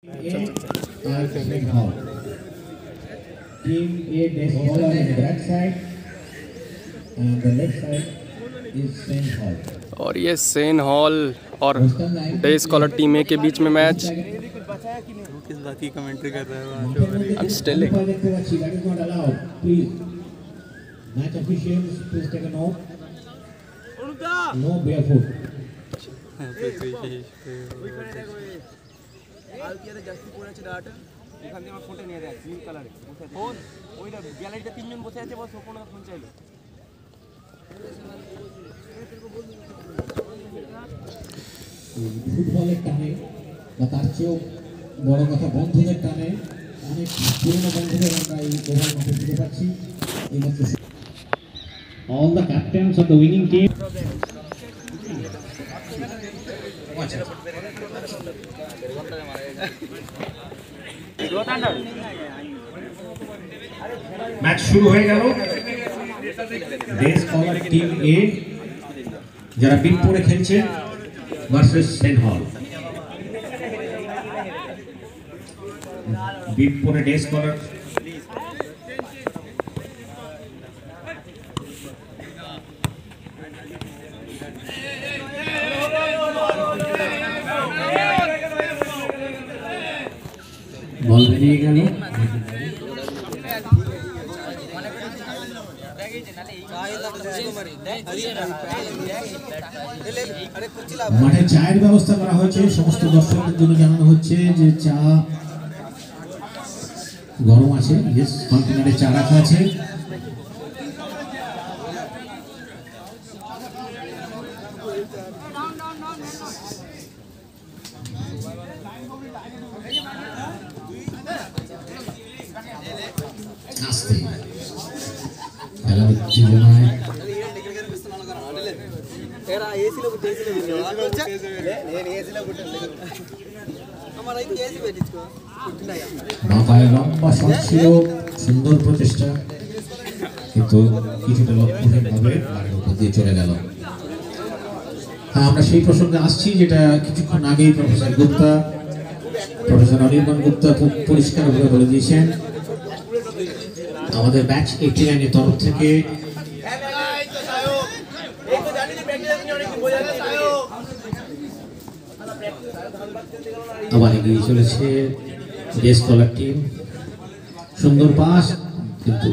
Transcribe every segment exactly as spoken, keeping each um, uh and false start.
Team A base bowler in the right side and the left side is Saint Hall. और ये Sen hall और day scholar team A के बीच में match. किस बात की कमेंट्री कर रहा है? I'm still That is not allowed. Please, match officials, please take a note. No barefoot. ফুটবলের টানে বা তার চেয়েও বড় কথা বন্ধুদের টানে অনেক পুরনো বন্ধুদের আমরা এই ওভার মাঠে ফিরে পাচ্ছি। এইমাত্র all the captains of the winning team match শুরু হয়ে গেল। ডেস কলার টিম এ যারা বিনপুরে খেলছে ভার্সেস সেন্ট হল। বিনপুরে ডেস কলার বল বেরিয়ে গেল। মাঠে চায়ের ব্যবস্থা করা হয়েছে, সমস্ত দর্শকদের জন্য জানানো হচ্ছে যে চা গরম আছে, কন্টেনারে চা রাখা আছে। খেলার উত্তেজনায় লম্বা শট ছিল, সুন্দর প্রচেষ্টা, কিন্তু কিছুটা লক্ষ্যহীনভাবে বাড়ির উপর দিয়ে চলে গেল। হ্যাঁ, আমরা সেই প্রসঙ্গে আসছি যেটা কিছুক্ষণ আগেই প্রফেসর গুপ্তা প্রফেসর অনির্বাণ গুপ্তা খুব পরিষ্কারভাবে বলে দিয়েছেন। আমাদের ব্যাচ এইটি নাইনের তরফ থেকে আবার এগিয়ে চলেছে ডেস কলার টিম। সুন্দর পাস, কিন্তু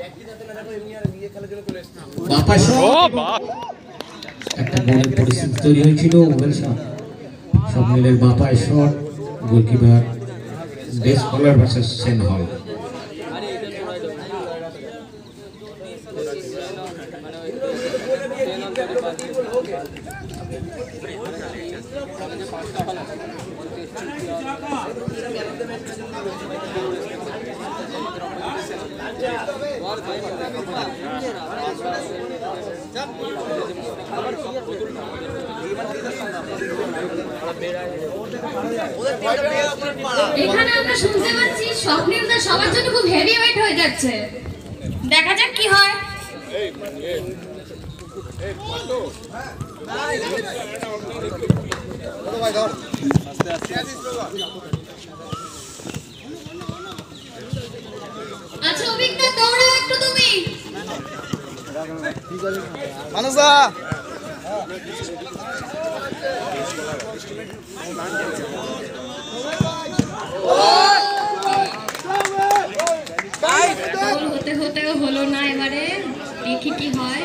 একটা গোলের পরিস্থিতি তৈরি হয়েছিল। সব মিলের বাপায় শট, গোলকিপার ডেস কলার ভার্সেস সেন্ট হল। এখানে আমরা শুনতে পাচ্ছি স্বপ্নিলদা সবার জন্য খুব হেভি ওয়েট হয়ে যাচ্ছে। দেখা যাক কি হয়। আচ্ছা অভিজ্ঞতা, দৌড়াও একটু তুমি। মানুষা হতে হতেও হলো না, এবারে দেখি কি হয়।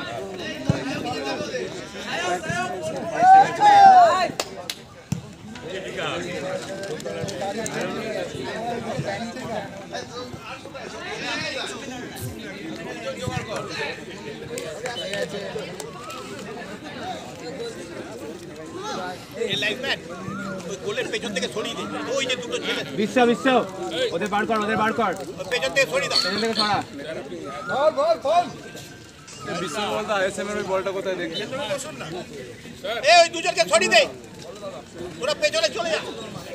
বিশ্ব বিশ্ব ওদের বার কর, ওদের বার কর, পেছন থেকে সরিয়ে দাও, পেছন থেকে সরা। বল বল বল বিশ্ব বলটা এসএম এর বলটা কোথায় দেখলি? এই ওই দুজনকে সরিয়ে দে, পুরো পেছনে চলে যা।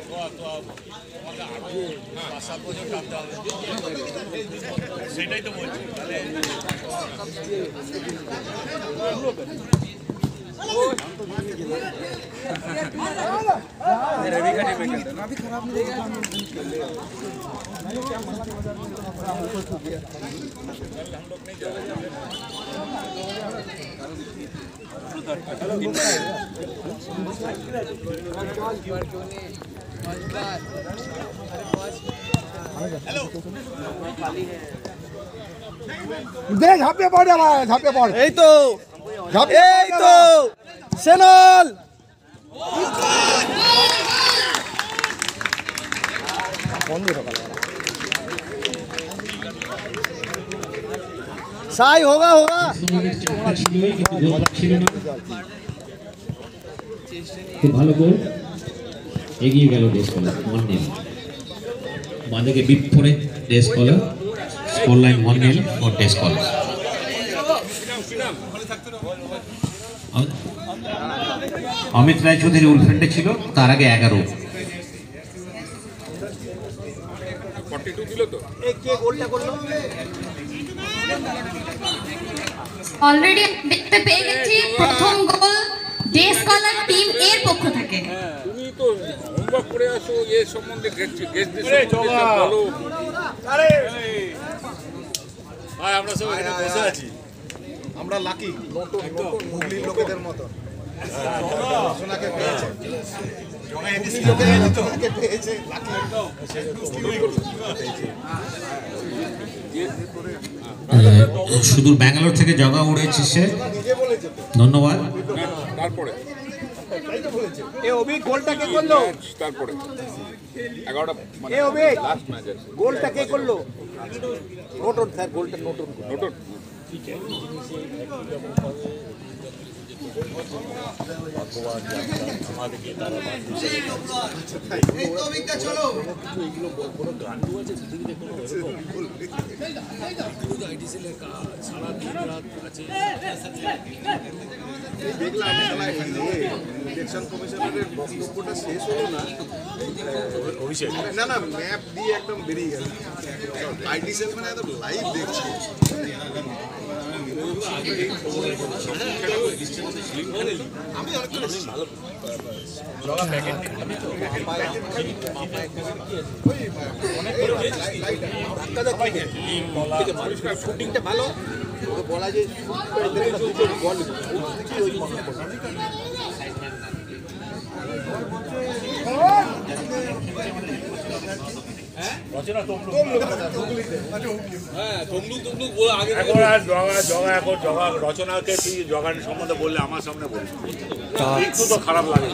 সেটাই তো বলছি। তাহলে দে ঝাঁপিয়ে পড়ে আবার ঝাঁপিয়ে পড় এই তো এই তো সেনল साई होगा होगा খুব ভালো গোল এগিয়ে গেল ডেস কলার ওয়ান নিল বাঁদিকে বিপ করে ডেস কলার score line one nil for ডেস কলার অমিত রায়চৌধুরী উলফেন্ডে ছিল তার আগে এগারো অলরেডি দেখতে পেয়ে গেছি প্রথম গোল ডে স্কলার টিম এর পক্ষ থেকে। তুমি তো হোমওয়ার্ক করে আসো এ সম্বন্ধে গেস্ট বলো। আরে ভাই আমরা সব এখানে বসে আছি, আমরা লাকি নতুন নতুন মুগলির লোকেদের মতো সোনাকে পেয়েছে লোকেদের পেয়েছে লাকি সুদূর ব্যাঙ্গালোর থেকে জগা উড়েছে সে, ধন্যবাদ। তারপরে এ অভিক গোলটা কে করলো? তারপরে এগারোটা এ অভিক লাস্ট ম্যাচ আছে। গোলটা কে করলো? নোটন স্যার গোলটা নোটন নোটন ইলেকশন কমিশনারের বক্তব্যটা শেষ হলো না, না না ম্যাপ দিয়ে একদম বেরিয়ে গেল। আইডি সেল মানে একদম লাইভ দেখছি। আমি অনেকটা ভালো শুটিংটা ভালো বলা যায় রচনাকে তুই জগান সম্বন্ধে বললে আমার সামনে বলিস, একটু তো খারাপ লাগে।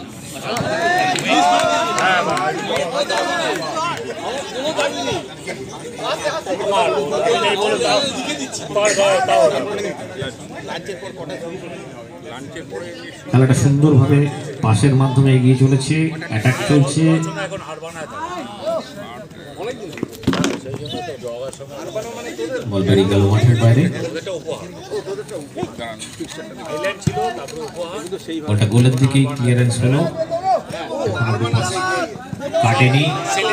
খেলাটা সুন্দরভাবে পাসের মাধ্যমে এগিয়ে চলেছে, অ্যাটাক চলছে। বল বেরিয়ে গেল মাঠের বাইরে, বলটা গোলের দিকেই ক্লিয়ারেন্স হলো, কাটেনি।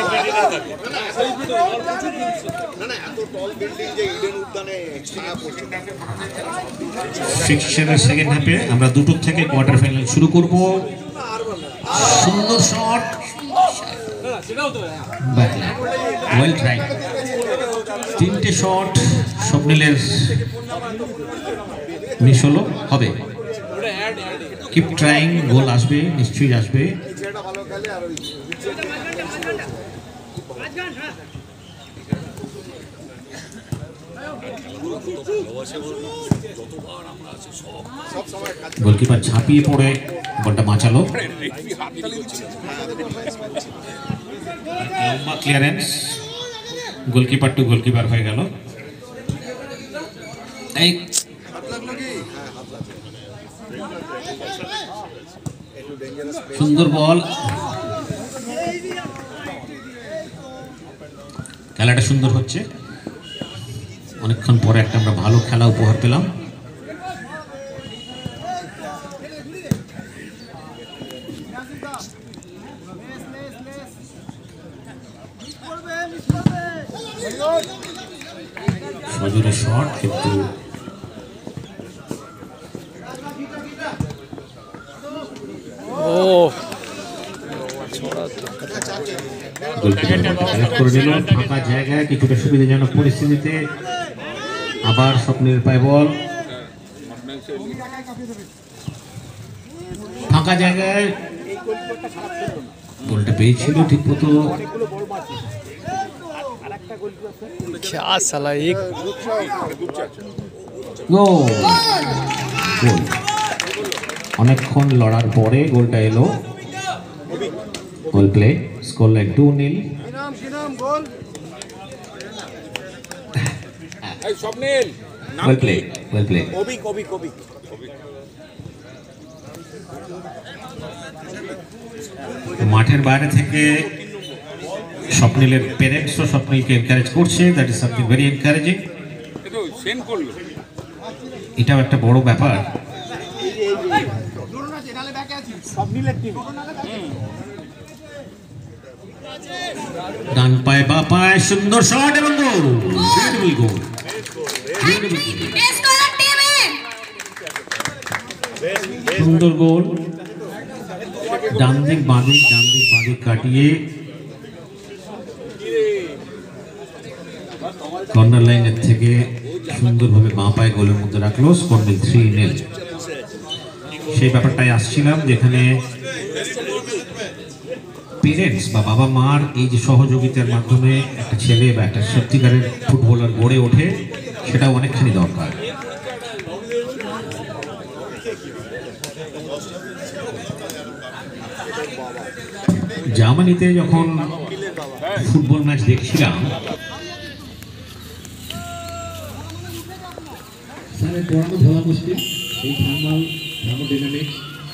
ফিকশনের সেকেন্ড হাফে আমরা দুটো থেকে কোয়ার্টার ফাইনাল শুরু করব। সুন্দর শট, ওয়েল ট্রাই। তিনটে শট স্বপ্নিলের মিস হলো, হবে কিপ ট্রাইং, গোল আসবে, নিশ্চয়ই আসবে। গোলকিপার ঝাঁপিয়ে পড়ে বলটা বাঁচালো, লম্বা ক্লিয়ারেন্স, গোলকিপার টু গোলকিপার হয়ে গেল। এই সুন্দর বল, খেলাটা সুন্দর হচ্ছে। অনেকক্ষণ পরে একটা আমরা ভালো খেলা উপহার পেলাম। সজোরে শট, কিন্তু ও করে নিল ফাঁকা জায়গায় কিছুটা সুবিধাজনক পরিস্থিতিতে আবার স্বপ্নের পায় বল ফাঁকা জায়গায় গোলটা পেয়েছিল ঠিক মতো क्या साला एक গোল গোল অনেকক্ষণ লড়ার পরে গোলটা এলো goal play score line two nil এই Swapnil well play well play কবি কবি কবি মাঠের বাইরে থেকে স্বপ্নিলের প্যারেন্টসও স্বপ্নিলকে এনকারেজ করছে that is something very encouraging এটা সেন্ড করলো এটাও একটা বড় ব্যাপার ডান পায়ে বা পায়ে সুন্দর শট এবং গোল বিউটিফুল গোল স্কলার টিমে সুন্দর গোল ডান দিক বাঁ দিক ডান দিক বাঁ দিক কাটিয়ে কর্নার লাইনের থেকে সুন্দরভাবে বাঁ পায়ে গোলের মধ্যে রাখলো স্কোর মিল থ্রি নীল সেই ব্যাপারটাই আসছিলাম যেখানে পেরেন্টস বা বাবা মার এই যে সহযোগিতার মাধ্যমে একটা ছেলে বা একটা সত্যিকারের ফুটবলার গড়ে ওঠে সেটাও অনেকখানি দরকার জার্মানিতে যখন ফুটবল ম্যাচ দেখছিলাম স্যারের পড়ানো বলা মুশকিল এই থার্মাল থার্মোডাইনামিক্স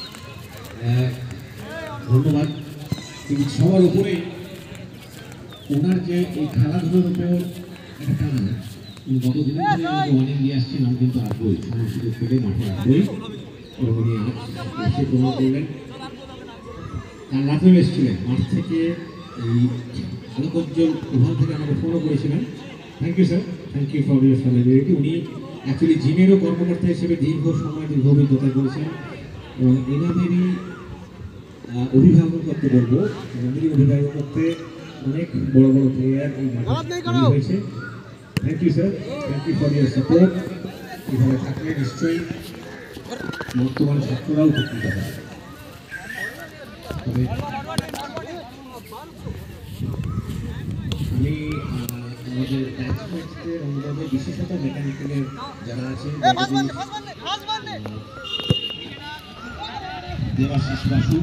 ধন্যবাদ কিন্তু সবার উপরে ওনার যে এই খেলাধুলোর উপর একটা টান গত দিন ধরে আমি অনেক নিয়ে আসছিলাম কিন্তু আগ্রহী সময় সুযোগ পেলে মাঠে আগ্রহী এবং উনি এসে প্রমাণ করলেন তার রাতেও এসেছিলেন মাঠ থেকে এই আলোকোজ্জ্বল ওখান থেকে আমাকে ফলো করেছিলেন thank you sir thank you for your solidarity উনি অ্যাকচুয়ালি জিমেরও কর্মকর্তা হিসেবে দীর্ঘ সময় দীর্ঘ অভিজ্ঞতা করেছেন এবং এনাদেরই অভিভাবকত্ব বলবো এনাদেরই অভিভাবকত্বে অনেক বড় বড় প্লেয়ার এই মাঠে হয়েছে thank you sir thank you for your support এভাবে থাকলে নিশ্চয়ই বর্তমান ছাত্ররাও উপকৃত হবে তবে আমি আমাদের ব্যাটসম্যানদের অনুবাদে বিশেষত মেকানিক্যালের যারা আছে দেবাশিস বাসু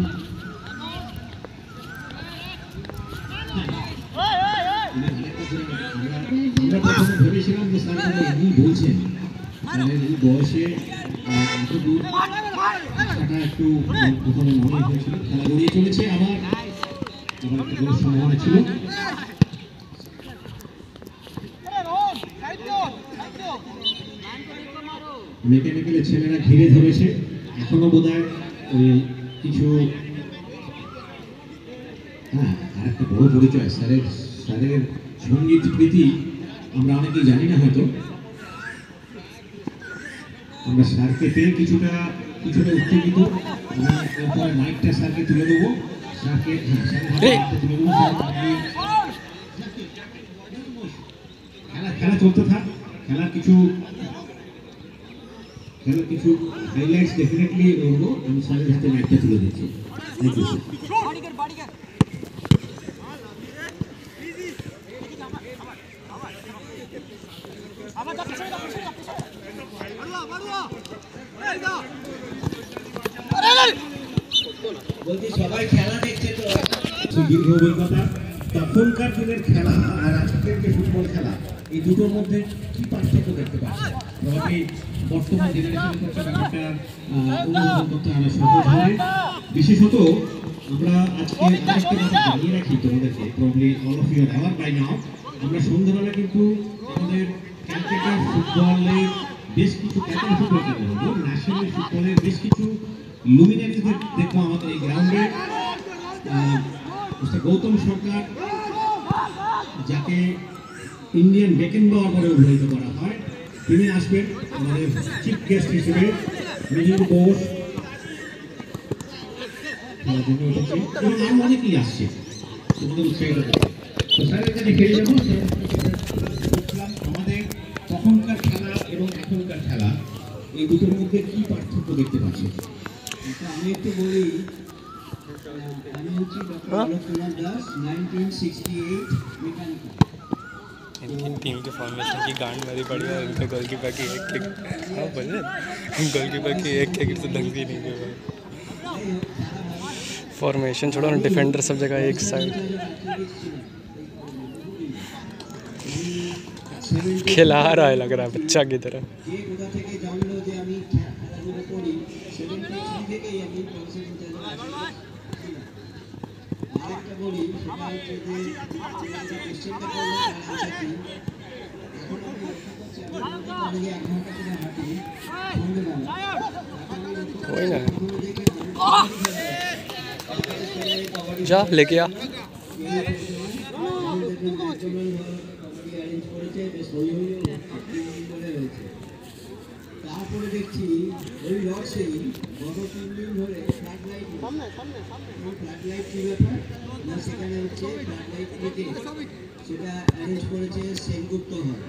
আমরা প্রথমে ভেবেছিলাম যে স্যার এমনি বলছেন স্যারের এই বয়সে এত দূর আসাটা একটু প্রথমে মনে হয়েছিল খেলা গড়িয়ে চলেছে আবার আবার একটা বড় সম্ভাবনা ছিল মেকানিক্যালের ছেলেরা ঘিরে ধরেছে এখনো বোধ হয় ওই কিছু হ্যাঁ আর একটা বড় পরিচয় স্যারের স্যারের সঙ্গীত প্রীতি আমরা অনেকেই জানি না হয়তো আমরা স্যারকে পেয়ে কিছুটা কিছুটা উত্তেজিত আমরা এরপরে মাইকটা স্যারকে তুলে দেবো স্যারকে হ্যাঁ স্যারকে তুলে দেবো খেলা খেলা চলতে থাক খেলার কিছু খেলার কিছু হাইলাইটস ডেফিনেটলি বলবো আমি স্যারের হাতে মাইকটা তুলে দিচ্ছি থ্যাংক ইউ স্যার বলছি সবাই খেলা দেখছে তো দীর্ঘ অভিজ্ঞতা তখনকার দিনের খেলা আর আজকের যে ফুটবল খেলা এই দুটোর মধ্যে কি পার্থক্য দেখতে পাচ্ছেন প্রভাবে বর্তমান জেনারেশনের কাছে ব্যাপারটা অনুধাবন করতে আরো সহজ হবে বিশেষত আমরা আজকে আরেকটা কথা জানিয়ে রাখি তোমাদেরকে probably all of you are by now আমরা সন্ধ্যাবেলা কিন্তু আমাদের ক্যালকাটা ফুটবলের বেশ কিছু ক্যালকাটা ফুটবল খেলা হলো ন্যাশনাল ফুটবলের বেশ কিছু লুমিনারিদের দেখবো আমাদের এই গ্রাউন্ডে মিস্টার গৌতম সরকার যাকে ইন্ডিয়ান বেকেনবাওয়ার বলে অভিহিত করা হয় তিনি আসবেন আমাদের চিফ গেস্ট হিসেবে মিলিন্দ বোস খেলার জন্য উঠেছে এবং আরো অনেকেই আসছে তোমাদের উৎসাহিত করতে। তো স্যারের কাছে ফিরে যাবো। আমাদের তখনকার খেলা এবং এখনকার খেলা এই দুটোর মধ্যে কি পার্থক্য দেখতে পাচ্ছি? আমি একটু বলি, আমি হচ্ছি doctor Alok Kumar Das, nineteen sixty eight mechanical. इनकी टीम के फॉर्मेशन की गांड मेरी पड़ी है, इनके गोलकीपर की एक किक। हाँ बोले गोलकीपर की एक किक तो ढंग भी नहीं हुआ। फॉर्मेशन छोड़ो ना, डिफेंडर सब जगह एक साइड। खिला रहा है लग रहा है बच्चा की तरह। যে কোথা থেকে জানলো যে আমি খেলাধুলা করি, সেভেন্টি থ্রি থেকেই আমি কনসেপ্ট আরেকটা বলি, সেটা হচ্ছে যে কোশ্চেনটা করলো এখন আমি লক্ষ্য করছি আমি কলেজে এক ঘন্টা করে হাঁটি সন্ধ্যেবেলা। कोई ना जा लेके आ। তারপরে দেখছি ওই লক্ষ্যেই গত তিন দিন ধরে ফ্ল্যাট লাইট ফ্ল্যাট লাইট কি ব্যাপার না, সেখানে হচ্ছে ফ্ল্যাট লাইট থেকে সেটা অ্যারেঞ্জ করেছে সেনগুপ্ত হয়।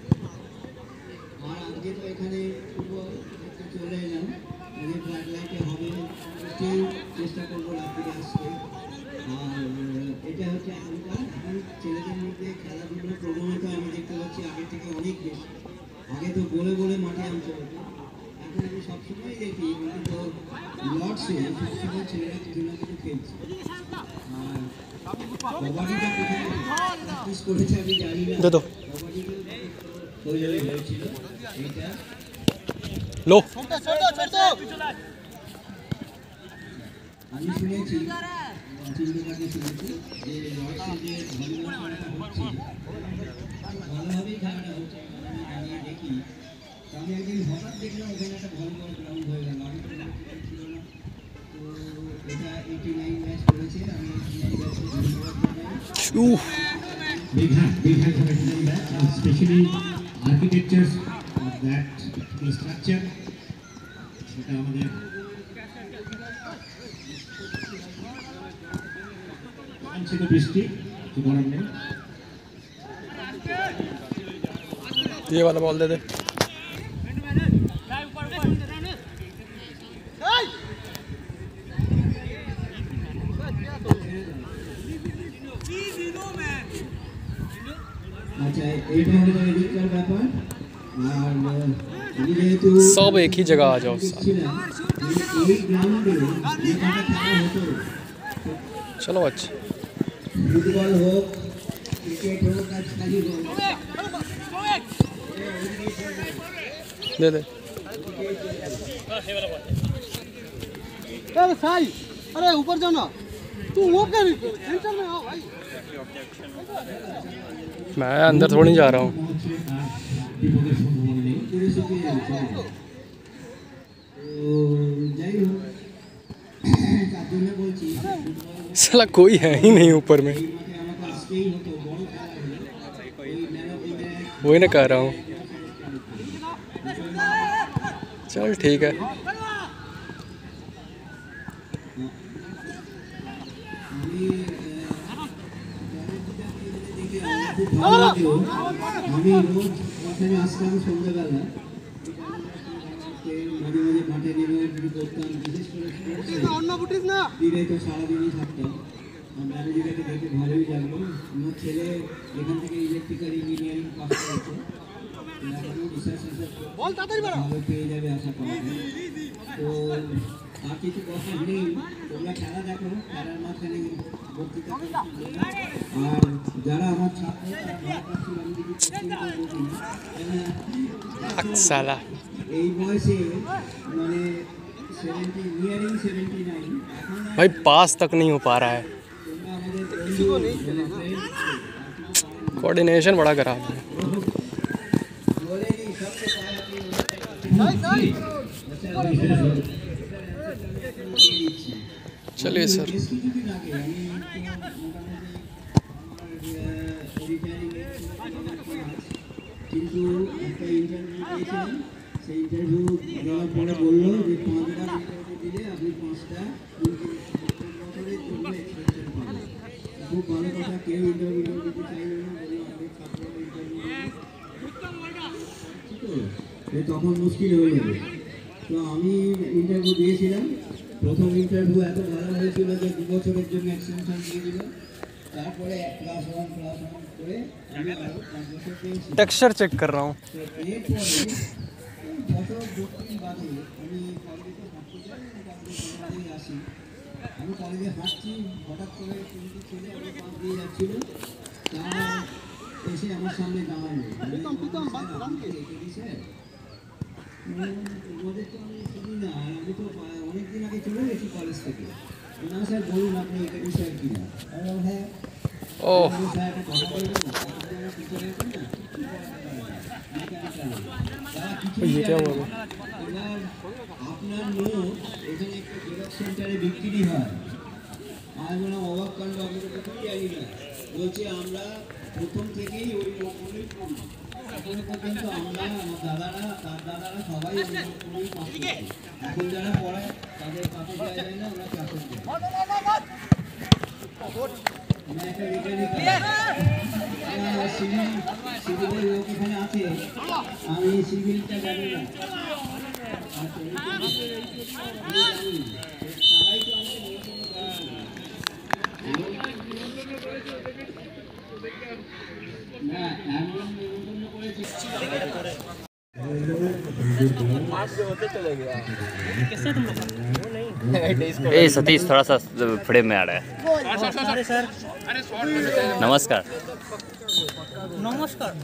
আর আজকে তো এখানে চলে এলাম, আজকে ফ্ল্যাট লাইটে হবে, চেষ্টা করবো রাত্রিরে আসতে। আর এটা হচ্ছে এখনকার এখন ছেলেদের মধ্যে খেলাধুলার প্রবণতা আমি দেখতে পাচ্ছি আগের থেকে অনেক বেশি। আগে তো বলে বলে মাঠে আনতে হতো, এখন আমি সবসময় দেখি কিন্তু লর্ডসে সবসময় ছেলেরা কিছু না কিছু খেলছে। আর কবাডিটা কোথায় প্র্যাকটিস করেছে আমি জানি না, কবাডিটা তৈরি হয়েছিল এইটা लो আমি শুনেছি, চিন্তাকে শুনেছি যে লর্ডসে যে ভলিবল খেলাটা হচ্ছে ভালোভাবেই খেলাটা হচ্ছে, আমি দাঁড়িয়ে দেখি। তো আমি একদিন হঠাৎ দেখলাম ওখানে একটা ভলিবল গ্রাউন্ড হয়ে গেল, আমি তো ছিল না। তো এটা এইটি নাইন ম্যাচ করেছে, আমি এইটি নাইন ম্যাচে ধন্যবাদ জানাই। Big hand, big hand for eighty-nine match, and especially architectures of that structure. সেটা আমাদের ছিল বৃষ্টি, কি করার নেই। ये वाला बॉल दे दे। আচ্ছা এইটা হলো এদিককার ব্যাপার। আর আমি যেহেতু सब एक ही जगह आ जाओ साथ। ছিলাম এই গ্রাউন্ডে যেখানে খেলা হতো, चलो अच्छा ফুটবল হোক ক্রিকেট হোক আর খেলি হোক, दे दे। अरे साई, अरे ऊपर जाओ ना, तू वो कर सेंटर में आओ भाई। मैं अंदर थोड़ी जा रहा हूँ। বিপদের সম্ভাবনা নেই। পুরো শুকিয়ে যাচ্ছে। তো যাই হোক, তার জন্য বলছি साला कोई है ही नहीं ऊपर में, এই মাঠে আমাকে আসতেই হতো, বড় খেলা হলো ওই ম্যান অফ ইন্ডিয়া। वही ना कह रहा हूँ। चल ठीक है। আমি খুব ভালো লাগলো, আমি রোজ ওখানে আসতাম সন্ধ্যেবেলা, মাঝে মাঝে মাঠে নেমে যদি করতাম, বিশেষ করে দিনে তো সারাদিনই থাকতাম। ম্যানেজারকে দেখে ভালোই লাগলো। আমার ছেলে এখান থেকে ইলেকট্রিক্যাল ইঞ্জিনিয়ারিং পাস করেছে, এখনও রিসার্চ ভালো পেয়ে যাবে আশা করা যায়। তো আর কিছু কথা নেই, তোমরা খেলা দেখো, খেলার মাঝখানে বক্তৃতা করো। আর যারা আমার ছাত্র তারা ভয় পাচ্ছিল আমি যদি কোশ্চেন করবো কিনা, साला এই বয়সে মানে সেভেন্টি নিয়ারিং সেভেন্টি নাইন, এখন भाई पास तक नहीं हो पा रहा है, তোমরা আমাদের বন্ধু कोऑर्डिनेशन बड़ा खराब है। বলে নি সবচেয়ে चलिए सर। বেশ কিছুদিন আগে আমি একটু কিন্তু একটা ইন্টারভিউ দিয়েছিলাম, সেই ইন্টারভিউ দেওয়ার পরে বললো যে পাঁচবার ইন্টারভিউ দিলে আপনি পাঁচটা কেউ ইন্টারভিউ দিতে চাইবে না, বললো আমাদের ছাত্ররা ইন্টারভিউ তো তখন মুশকিল হয়ে যাবে। তো আমি ইন্টারভিউ দিয়েছিলাম, প্রথম ইন্টারভিউ এত ভালো হয়েছিল যে দু বছরের জন্য এক্সটেনশন দিয়ে দিল। তারপরে ক্লাস ওয়ান ক্লাস ওয়ান করে আমি আরও পাঁচ বছর পেয়েছি। टेक्सचर चेक कर रहा हूँ। তো এরপরে বছর দক্ষিণ বাদে আমি কলেজে হাঁটতে যাই, কলেজে আসি। আমি কলেজে হাঁটছি, হঠাৎ করে তিনটি ছেলে আমার পাশ দিয়ে যাচ্ছিল, তারা এসে আমার সামনে দাঁড়ালো। স্যার ওদের তো আমি চিনি না, আর আমি তো অনেকদিন আগে চলে গেছি কলেজ থেকে। না স্যার বলুন আপনি একাডেমি স্যার কিনা? হ্যাঁ। ও স্যার একটা কথা বলবেন না, আপনার নোট এখানে একটা জেরক্স সেন্টারে বিক্রি হয়। আর মানে অবাক কাণ্ড, আমি তো প্রথম জানি না। বলছে আমরা প্রথম থেকেই ওই নোটগুলোই পড়ি, এখনো পর্যন্ত আমরা আমার দাদারা তার দাদারা সবাই ওই নোটগুলোই পাস করছি। এখন যারা পড়ায় তাদের পাশে যাওয়া যায় না, ওরা চাকর যায়। আমি একটা রিটার্নিং সিভিল সিভিলের লোক এখানে আছে, আমি সিভিলটা জানি না। সবাই তো আমাকে না এমন নিমন্ত্রণ করেছে। ए सतीश थोड़ा सा फ्रेम में आ रहा है। नमस्कार। नमस्कार।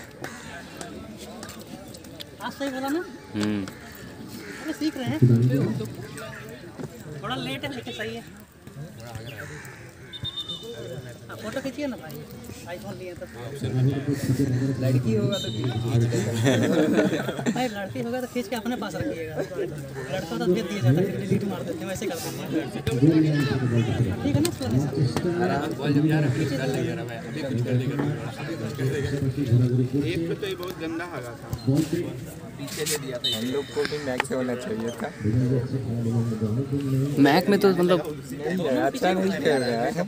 आज सही बोला ना? हम्म। अरे सीख रहे हैं, थोड़ा लेट है लेकिन सही है। फोटो खींचिए ना भाई, आईफोन लिए तो। लड़की होगा तो भाई लड़की होगा तो खींच के अपने पास रखिएगा, लड़का तो दे दिया जाता है, डिलीट मार देते हैं, वैसे करते हैं। ठीक है ना? बॉल जब जा रहा है कर लेगा भाई, अभी कुछ कर देगा, एक तो ये बहुत गंदा लगा था, पीछे दे दिया था। हम लोग को भी मैक से होना चाहिए था। मैक में तो मतलब अच्छा नहीं खेल रहा है।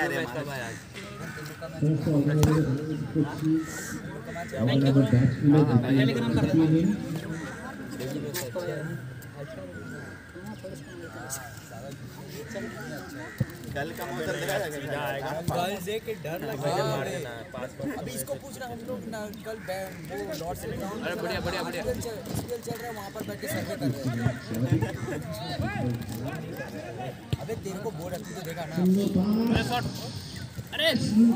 कल का मौसम जाएगा, कल देख के डर लग रहा है। अभी इसको पूछना हम लोग ना, कल वो लॉर्ड से अरे बढ़िया बढ़िया बढ़िया सीरियल चल रहा है, वहाँ पर बैठ के सर्वे कर रहे हैं। अबे तेरे को बोल रखी तो देखा ना। अरे शॉट, अरे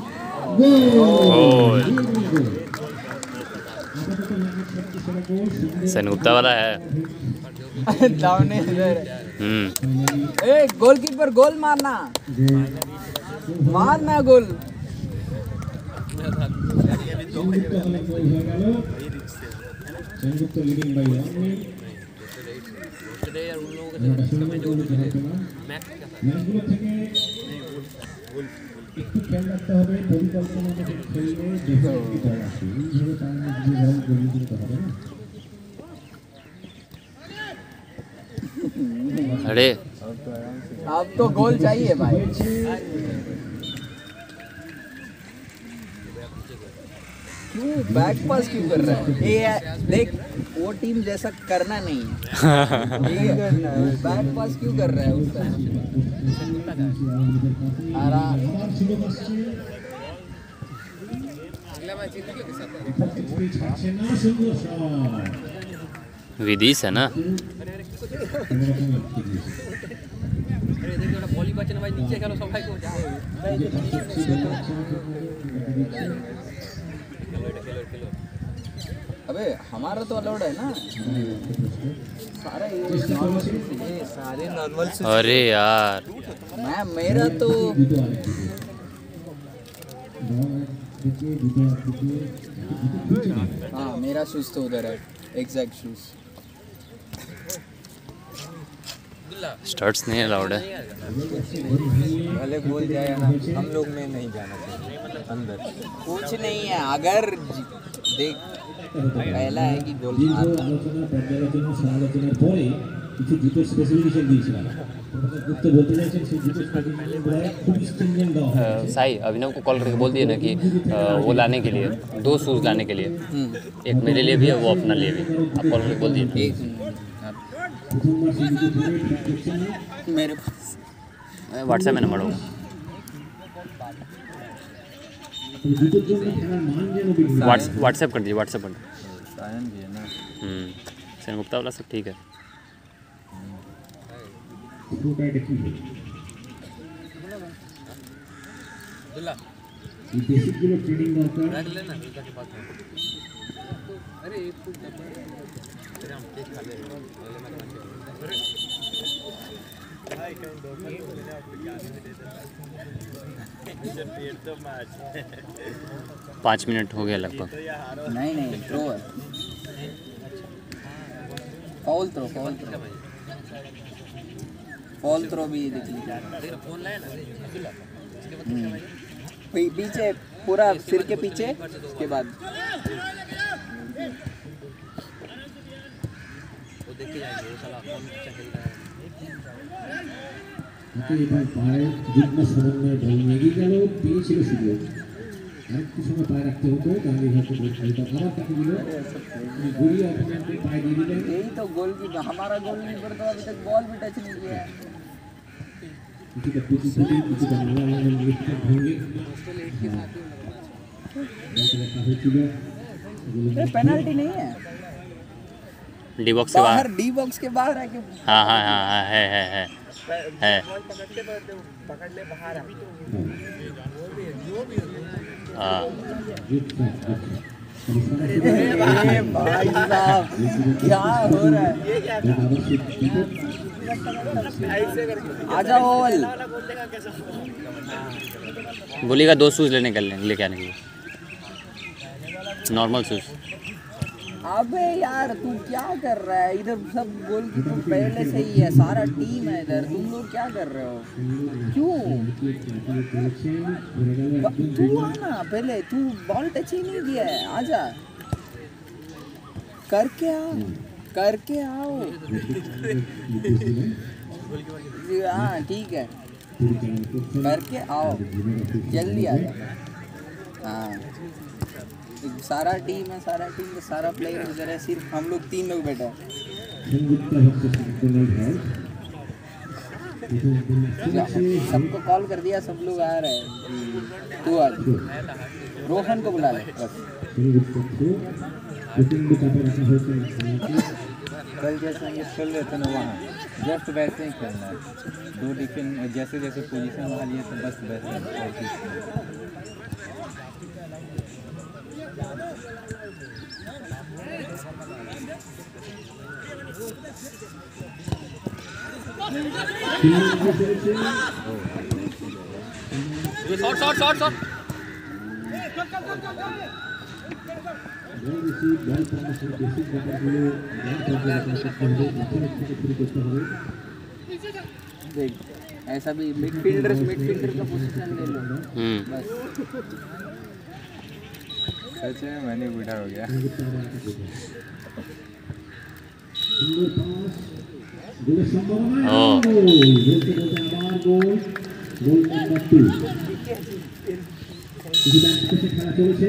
सनगुप्ता वाला है। डाउन इधर। हम्म। ए गोलकीपर गोल मारना, मारना गोल। একটু খেয়াল রাখতে হবে, পরিকল্পনা মতো খেললে ডেফিনেটলি বল আসে, এইভাবে তার মধ্যে দিয়ে বল গোল দিতে হবে না। अरे अब तो गोल चाहिए भाई। क्यों बैक पास क्यों कर रहा है? ये देख वो टीम जैसा करना नहीं है, ये करना है। बैक पास क्यों कर रहा है उसका? आराम विदिश है ना। बॉली बचने भाई, नीचे खेलो सब भाई को जाओ। अबे हमारा तो अलाउड है ना सारा, ये सारे नॉर्मल। अरे यार मैं मेरा तो हाँ मेरा शूज तो उधर है, एग्जैक्ट शूज। स्टर्ट्स नहीं अलाउड है। भले बोल जाए ना, हम लोग में नहीं जाना चाहिए अंदर, कुछ नहीं है। अगर देख पहला है कि गोल দীর্ঘ আলোচনা পর্যালোচনা সমালোচনার পরে কিছু জুতোর স্পেসিফিকেশন দিয়েছিলাম। গুপ্ত বলতে চাইছেন সেই জুতোর স্পেসিফিকেশন খুব स्ट्रिंजेंट দেওয়া হয়। साई अभिनव को कॉल करके बोल दिए ना कि अ, वो लाने के लिए दो शूज़ लाने के लिए, एक मेरे लिए भी है वो अपना लिए भी, आप कॉल करके बोल दिए। প্রথমবার সেই জুতো পরে ট্র্যাক করছেন না। मेरे पास व्हाट्सएप में नंबर होगा। এই জুতোর জন্য খেলার মান যেন বেড়ে যায়। व्हाट्स व्हाट्सएप कर दीजिए, व्हाट्सएप कर दीजिए। सायन भी है ना। हम्म सेन गुप्ता वाला सब ठीक है। পুরোটা এটা কি হবে? दुल्ला এই বেসিকগুলো ট্রেনিং দরকার। रख लेना दुल्ला के पास में। अरे एक फुट तेरे हम केक खा ले अगले मैच में। भाई कहीं दो मैच मैंने आपको जाने नहीं देता जब पेट तो मैच पाँच मिनट हो गया लगभग। नहीं नहीं थ्रो है foul throw foul throw foul throw भी देख लीजिए फोन लाया ना पीछे पूरा सिर के पीछे उसके बाद वो देख के जाएंगे वो साला फोन चल रहा है হাতে এবার পায়ে যুগ্ম সমন্বয়ে বল এগিয়ে গেল, পেয়েছিল সুযোগ। আরেকটু সময় পায়ে রাখতে হতো, তাহলে হয়তো বলটা আবার তাকে দিল, গড়িয়ে অপোনেন্টের পায়ে দিয়ে দিলেন। यही तो गोल की हमारा गोल कीपर तो अभी तक बॉल भी टच नहीं किया है কিছুটা পিটি পিটি কিছুটা নালা নালা লিফটের ভঙ্গে বলটা রাখা হয়েছিল। ये पेनल्टी नहीं है डी बॉक्स के बाहर बाहर। डी बॉक्स के बाहर है कि हाँ हाँ हाँ हाँ है है है है। पकड़ ले बाहर है हाँ अरे भाई साहब क्या हो रहा है आ जाओ ओवल बोलिएगा दो शूज़ लेने कर लेके आने के लिए, नॉर्मल शूज़। अबे यार तू क्या कर रहा है इधर सब गोल की तो पहले से ही है सारा टीम है इधर तुम लोग क्या कर रहे हो क्यों ब- तू आना पहले तू बॉल टच ही नहीं किया है आजा करके आओ करके आओ हाँ ठीक है करके आओ जल्दी आ जाओ हाँ सारा टीम है सारा टीम का सारा प्लेयर इधर है सिर्फ हम लोग तीन लोग बैठे हैं सबको कॉल कर दिया सब लोग आ रहे हैं तू आ रोहन को बुला ले बस कल जैसे ये खेल रहे थे ना वहाँ जस्ट वैसे ही खेलना है, दो डिफेंस जैसे जैसे पोजीशन वहाँ लिए तो बस वैसे और कुछ नहीं। शॉट शॉट शॉट शॉट देख ऐसा भी मिडफील्डर मिडफील्डर का पोजीशन ले लो हम्म बस सच में मैंने बूढ़ा हो गया। খেলা চলেছে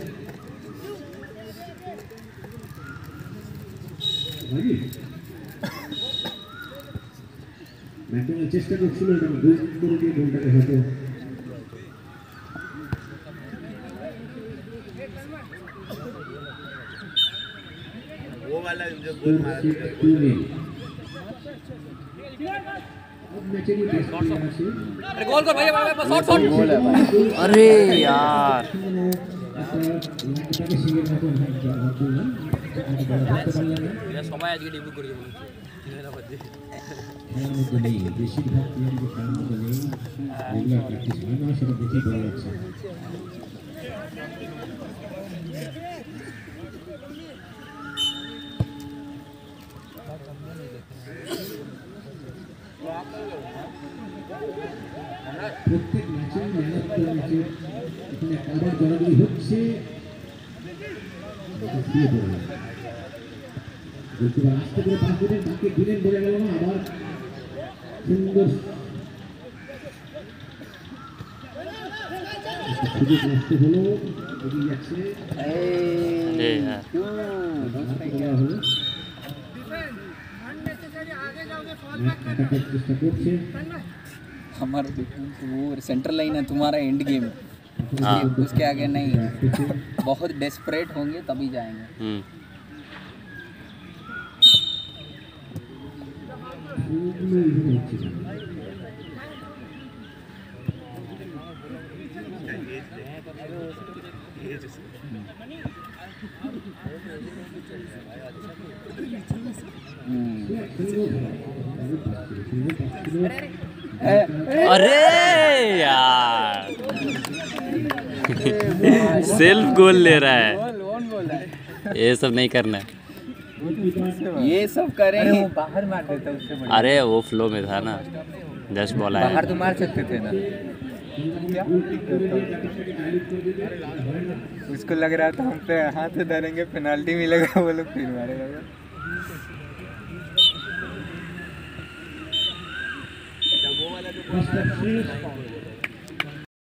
ম্যাকডোনাল্ড চেষ্টা করছিল এটা গোল করে দিয়ে গোলটাকে হয়তো वो वाला जो गोल मारा अरे गोल कर भैया शॉट शॉट गोल है भाई। अरे यार সবাই আজকে ডিব্রু করে দেবো বেশিরভাগ প্লেয়ার যে খেলার মধ্যে নেই রেগুলার প্র্যাকটিস হয় না সেটা দেখেই বোঝা যাচ্ছে। প্রত্যেক ম্যাচে ম্যান অফ দ্য ম্যাচে এখানে আবার দৌড়াদৌড়ি হচ্ছে শুয়ে পড়ল গোলকিপার আস্তে করে পাস দিলেন, তাকে দিলেন, বলে গেল না, আবার সুন্দর সুযোগ নষ্ট হলো, এগিয়ে যাচ্ছে। अरे यार क्यों দেওয়া হলো, अटैक চেষ্টা করছে। हमारा डिफेंस वो सेंट्रल लाइन है, तुम्हारा एंड गेम है। हाँ। उसके आगे नहीं, बहुत डेस्परेट होंगे तभी जाएंगे। हम्म পুরো এইভাবে হচ্ছে না। अरे यार सेल्फ गोल ले रहा है, कौन बोल रहा है? ये सब नहीं करना है। ये सब करें, वो बाहर मार देता उससे बड़ी। अरे वो फ्लो में था ना, जस्ट बॉल आया। बाहर तो मार सकते थे ना। उसको लग रहा था हम पे हाथ धरेंगे, पेनाल्टी मिलेगा, वो लोग फिर मारेगा। পাঁচটা শেষ।